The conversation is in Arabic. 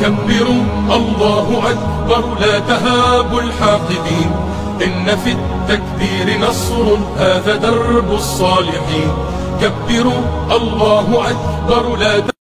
كبروا الله أكبر لا تهابوا الحاقدين، إن في التكبير نصر هذا درب الصالحين. كبروا الله أكبر لا